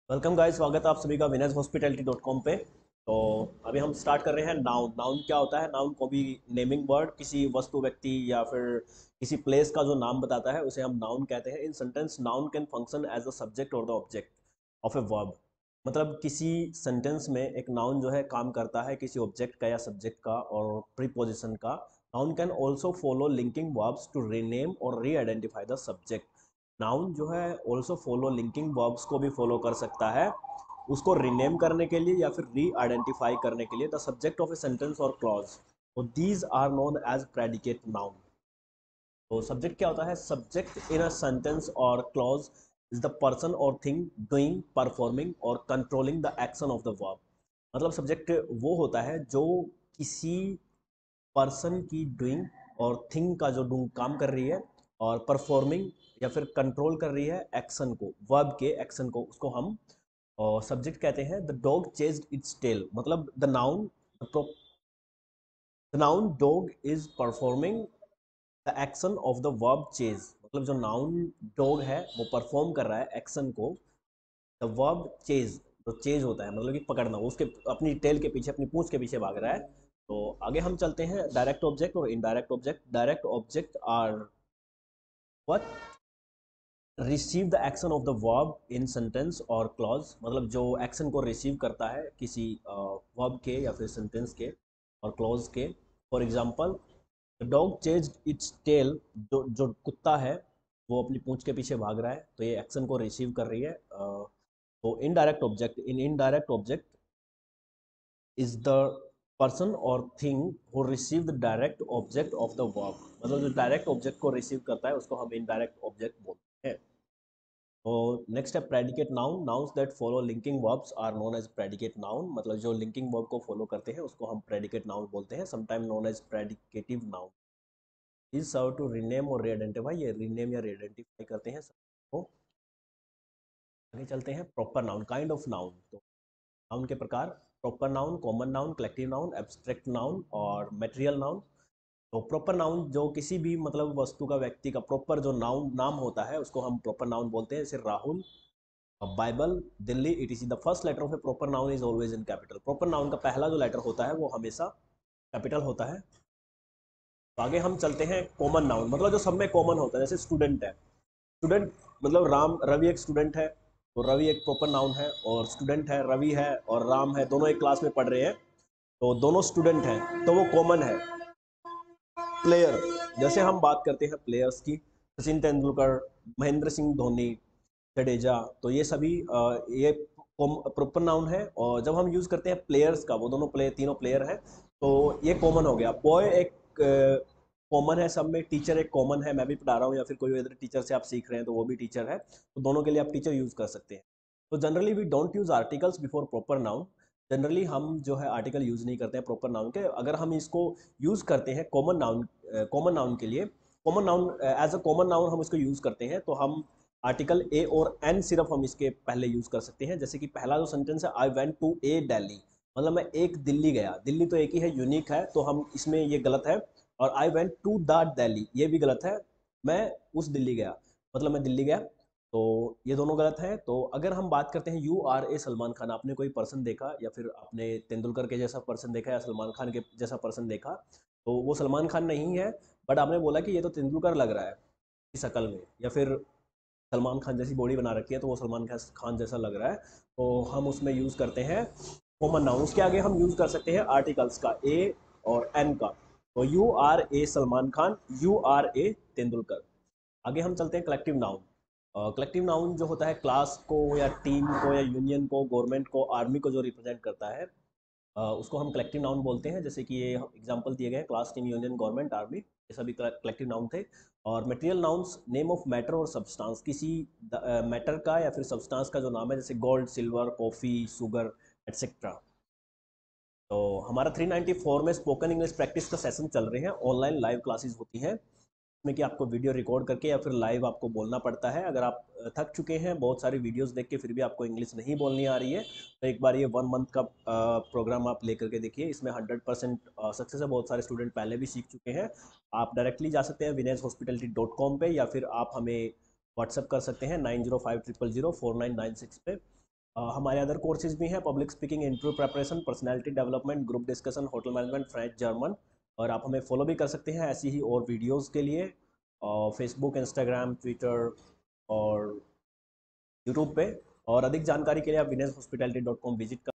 Welcome guys, स्वागत है आप सभी का विनेस हॉस्पिटैलिटी डॉट कॉम पे। तो अभी हम स्टार्ट कर रहे हैं। नाउन नाउन क्या होता है? नाउन को भी नेमिंग वर्ड, किसी वस्तु, व्यक्ति या फिर किसी प्लेस का जो नाम बताता है उसे हम नाउन कहते हैं। In sentence noun can function as a subject और the object of a verb. मतलब किसी सेंटेंस में एक नाउन जो है काम करता है किसी ऑब्जेक्ट का या सब्जेक्ट का और प्रीपोजिशन का। Noun can also follow linking verbs to rename और री आइडेंटिफाई द सब्जेक्ट। नाउन जो है ऑल्सो फॉलो लिंकिंग वर्ब्स को भी फॉलो कर सकता है, उसको रीनेम करने के लिए या फिर री आइडेंटिफाई करने के लिए the subject of a sentence और क्लॉज। तो these are known as predicate noun. तो सब्जेक्ट क्या होता है? सब्जेक्ट इन अ सेंटेंस और क्लॉज इज द पर्सन और थिंग डूइंग, परफॉर्मिंग और controlling the action of the verb. मतलब सब्जेक्ट वो होता है जो किसी पर्सन की डूइंग और थिंग का जो डू काम कर रही है और परफॉर्मिंग या फिर कंट्रोल कर रही है एक्शन को, वर्ब के एक्शन को, उसको हम सब्जेक्ट कहते हैं। The dog chased its tail, मतलब the noun dog is performing the action of the verb chase. मतलब जो नाउन डॉग है वो परफॉर्म कर रहा है एक्शन को। द वर्ब चेज, जो चेज होता है मतलब कि पकड़ना, वो उसके अपनी टेल के पीछे, अपनी पूंछ के पीछे भाग रहा है। तो आगे हम चलते हैं डायरेक्ट ऑब्जेक्ट और indirect object. Direct object are what receive the action of the verb in sentence और क्लॉज। मतलब जो एक्शन को रिसीव करता है किसी वर्ब के या फिर सेंटेंस के और क्लॉज के। For example, the dog chased its tail, जो कुत्ता है वो अपनी पूंछ के पीछे भाग रहा है, तो ये एक्शन को रिसीव कर रही है। तो indirect object, an indirect object is the person और thing who receive the direct object of the verb. मतलब जो डायरेक्ट ऑब्जेक्ट को रिसीव करता है उसको हम इनडायरेक्ट ऑब्जेक्ट बोलते हैं। और नेक्स्ट है predicate noun. Nouns that follow linking verbs are known as predicate noun. मतलब जो लिंकिंग वर्ब को फॉलो करते हैं उसको हम प्रेडिकेट नाउन बोलते हैं, sometime known as predicative noun. Is serve to rename और रीआइडेंटिफाई, ये रीनेम या रीआइडेंटिफाई करते हैं सबको। आगे चलते हैं proper noun, kind of noun. तो नाउन के प्रकार: proper noun, common noun, collective noun, abstract noun और मटेरियल नाउन। तो प्रॉपर नाउन जो किसी भी मतलब वस्तु का, व्यक्ति का प्रॉपर जो नाउन नाम होता है उसको हम प्रॉपर नाउन बोलते हैं। जैसे Rahul, Bible, Delhi, etc. The first letter of a proper noun is always in capital. Proper noun का पहला जो लेटर होता है वो हमेशा कैपिटल होता है। तो आगे हम चलते हैं कॉमन नाउन, मतलब जो सब में कॉमन होता है। जैसे स्टूडेंट है, स्टूडेंट मतलब राम, रवि एक स्टूडेंट है, तो रवि एक प्रॉपर नाउन है। और स्टूडेंट है, रवि है और राम है, दोनों एक क्लास में पढ़ रहे हैं, तो दोनों स्टूडेंट हैं, तो वो कॉमन है। प्लेयर, जैसे हम बात करते हैं प्लेयर्स की, सचिन तेंदुलकर, महेंद्र सिंह धोनी, जडेजा, तो ये सभी ये प्रॉपर नाउन है। और जब हम यूज करते हैं प्लेयर्स का, वो दोनों प्लेयर, तीनों प्लेयर हैं, तो ये कॉमन हो गया। बॉय एक कॉमन है सब में, टीचर एक कॉमन है, मैं भी पढ़ा रहा हूँ या फिर कोई अदर टीचर से आप सीख रहे हैं तो वो भी टीचर है, तो दोनों के लिए आप टीचर यूज कर सकते हैं। तो generally we don't use articles before proper noun. Generally हम जो है आर्टिकल यूज नहीं करते हैं प्रॉपर नाउन के। अगर हम इसको यूज करते हैं कॉमन नाउन के लिए, common noun as a common noun हम इसको यूज करते हैं, तो हम आर्टिकल ए और एन सिर्फ हम इसके पहले यूज कर सकते हैं। जैसे कि पहला जो सेंटेंस है, I went to a Delhi, मतलब मैं एक दिल्ली गया। दिल्ली तो एक ही है, यूनिक है, तो हम इसमें ये गलत है। और I went to the Delhi, ये भी गलत है, मैं उस दिल्ली गया, मतलब मैं दिल्ली गया, तो ये दोनों गलत है। तो अगर हम बात करते हैं you are a Salman Khan, आपने कोई पर्सन देखा या फिर आपने तेंदुलकर के जैसा पर्सन देखा या सलमान खान के जैसा पर्सन देखा, तो वो सलमान खान नहीं है, बट आपने बोला कि ये तो तेंदुलकर लग रहा है की शक्ल में, या फिर सलमान खान जैसी बॉडी बना रखी है तो वो सलमान खान जैसा लग रहा है, तो हम उसमें यूज़ करते हैं कॉमन नाउन। उसके आगे हम यूज़ कर सकते हैं आर्टिकल्स का ए और एन का। तो you are a Salman Khan, you are a Tendulkar. आगे हम चलते हैं कलेक्टिव नाउन। कलेक्टिव नाउन जो होता है क्लास को या टीम को या यूनियन को, गवर्नमेंट को, आर्मी को जो रिप्रेजेंट करता है, उसको हम कलेक्टिव नाउन बोलते हैं। जैसे कि ये एग्जांपल दिए गए हैं, class, team, union, government, army, ये सभी कलेक्टिव नाउन थे। और material nouns, name of matter और सब्सटेंस, किसी मैटर का या फिर सब्सटेंस का जो नाम है, जैसे gold, silver, coffee, sugar, etcetera. तो हमारा 394 में स्पोकन इंग्लिश प्रैक्टिस का सेशन चल रहे हैं, ऑनलाइन लाइव क्लासेस होती हैं, में कि आपको वीडियो रिकॉर्ड करके या फिर लाइव आपको बोलना पड़ता है। अगर आप थक चुके हैं बहुत सारी वीडियोस देख के फिर भी आपको इंग्लिश नहीं बोलनी आ रही है, तो एक बार ये 1 मंथ का प्रोग्राम आप लेकर के देखिए, इसमें 100% सक्सेस है। बहुत सारे स्टूडेंट पहले भी सीख चुके हैं। आप डायरेक्टली जा सकते हैं विनेश हॉस्पिटलिटी डॉट कॉम पर, या फिर आप हमें व्हाट्सअप कर सकते हैं 905000049996 पे। हमारे अदर कोर्सेज भी हैं, public speaking, interview preparation, personality development, group discussion, hotel management, French, German. और आप हमें फॉलो भी कर सकते हैं ऐसी ही और वीडियोस के लिए फेसबुक, इंस्टाग्राम, ट्विटर और यूट्यूब पे। और अधिक जानकारी के लिए आप विनेश हॉस्पिटैलिटी.com विजिट कर